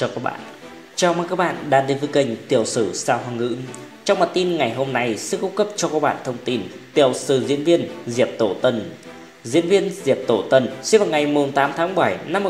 cho các bạn. Chào mừng các bạn đã đến với kênh Tiểu sử sao Hoa ngữ. Trong bản tin ngày hôm nay sẽ cung cấp cho các bạn thông tin tiểu sử diễn viên Diệp Tổ Tân. Diễn viên Diệp Tổ Tân sinh vào ngày 8 tháng 7 năm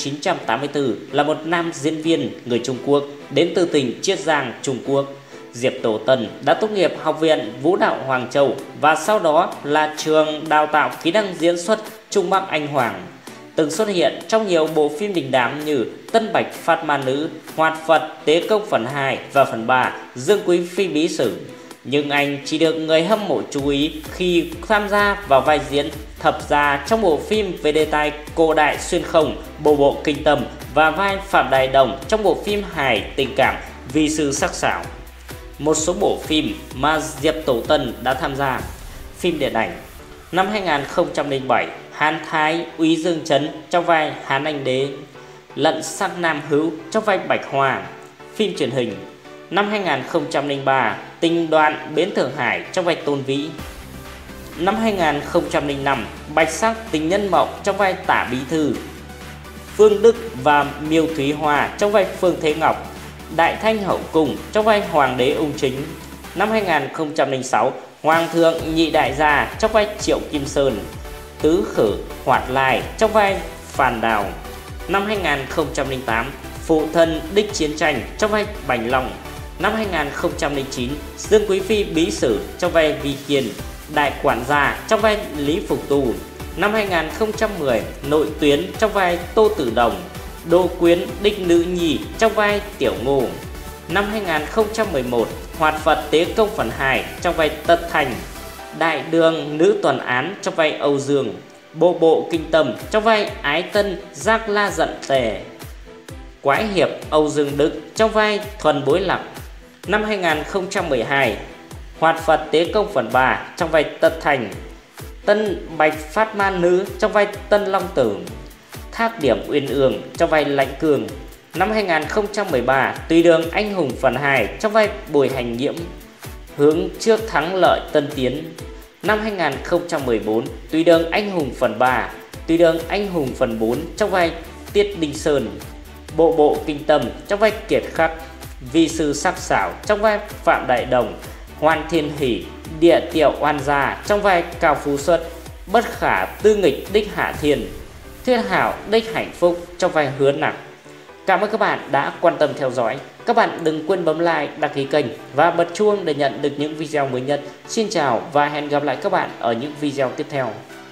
1984 là một nam diễn viên người Trung Quốc đến từ tỉnh Chiết Giang, Trung Quốc. Diệp Tổ Tân đã tốt nghiệp Học viện Vũ đạo Hoàng Châu và sau đó là trường đào tạo kỹ năng diễn xuất Trung Bắc Anh Hoàng. Từng xuất hiện trong nhiều bộ phim đình đám như Tân Bạch Phát Ma Nữ, Hoạt Phật Tế Công phần 2 và phần 3 Dương Quý Phi Bí Sử. Nhưng anh chỉ được người hâm mộ chú ý khi tham gia vào vai diễn thập gia trong bộ phim về đề tài cổ đại xuyên không Bộ Bộ Kinh Tâm và vai Phạm Đại Đồng trong bộ phim hài tình cảm Vì Sư Sắc Sảo. Một số bộ phim mà Diệp Tổ Tân đã tham gia: phim điện ảnh năm 2007, Hán Thái Úy Dương Chấn trong vai Hán Anh Đế, Lận Sắc Nam Hữu trong vai Bạch Hoa. Phim truyền hình năm 2003, Tình Đoạn Bến Thượng Hải trong vai Tôn Vĩ. Năm 2005, Bạch Sắc Tình Nhân Mộng trong vai Tả Bí Thư. Phương Đức và Miêu Thúy Hoa trong vai Phương Thế Ngọc. Đại Thanh Hậu Cung trong vai Hoàng đế Ung Chính. Năm 2006, Hoàng thượng Nhị Đại Gia trong vai Triệu Kim Sơn. Tứ Khử Hoạt Lai trong vai Phàn Đào. Năm 2008, Phụ Thân Đích Chiến Tranh trong vai Bành Long. Năm 2009, Dương Quý Phi Bí Sử trong vai Vi Kiên. Đại Quản Gia trong vai Lý Phục Tu. Năm 2010, Nội Tuyến trong vai Tô Tử Đồng. Đô Quyến Đích Nữ Nhi trong vai Tiểu Ngô. Năm 2011, Hoạt Phật Tế Công phần 2 trong vai Tất Thành. Đại Đường Nữ Tuần Án trong vai Âu Dương. Bộ Bộ Kinh Tâm trong vai Ái Tân Giác La Giận Tề. Quái Hiệp Âu Dương Đức trong vai Thuần Bối Lạc. Năm 2012, Hoạt Phật Tế Công phần 3 trong vai Tất Thành. Tân Bạch Phát Ma Nữ trong vai Tân Long Tử. Thác Điểm Uyên Ương trong vai Lãnh Cường. Năm 2013, Tùy Đường Anh Hùng phần 2 trong vai Bùi Hành Nhiễm. Hướng Trước Thắng Lợi Tân Tiến. Năm 2014, Tùy Đường Anh Hùng phần 3, Tùy Đường Anh Hùng phần 4 trong vai Tiết Đinh Sơn. Bộ Bộ Kinh Tâm trong vai Kiệt Khắc. Vi Sư Sắc Sảo trong vai Phạm Đại Đồng. Hoan Thiên Hỷ Địa Tiểu Oan Gia trong vai Cao Phú Xuất. Bất Khả Tư Nghịch Đích Hạ Thiên. Thuyết Hảo Đích Hạnh Phúc trong vai Hứa Nặc. Cảm ơn các bạn đã quan tâm theo dõi. Các bạn đừng quên bấm like, đăng ký kênh và bật chuông để nhận được những video mới nhất. Xin chào và hẹn gặp lại các bạn ở những video tiếp theo.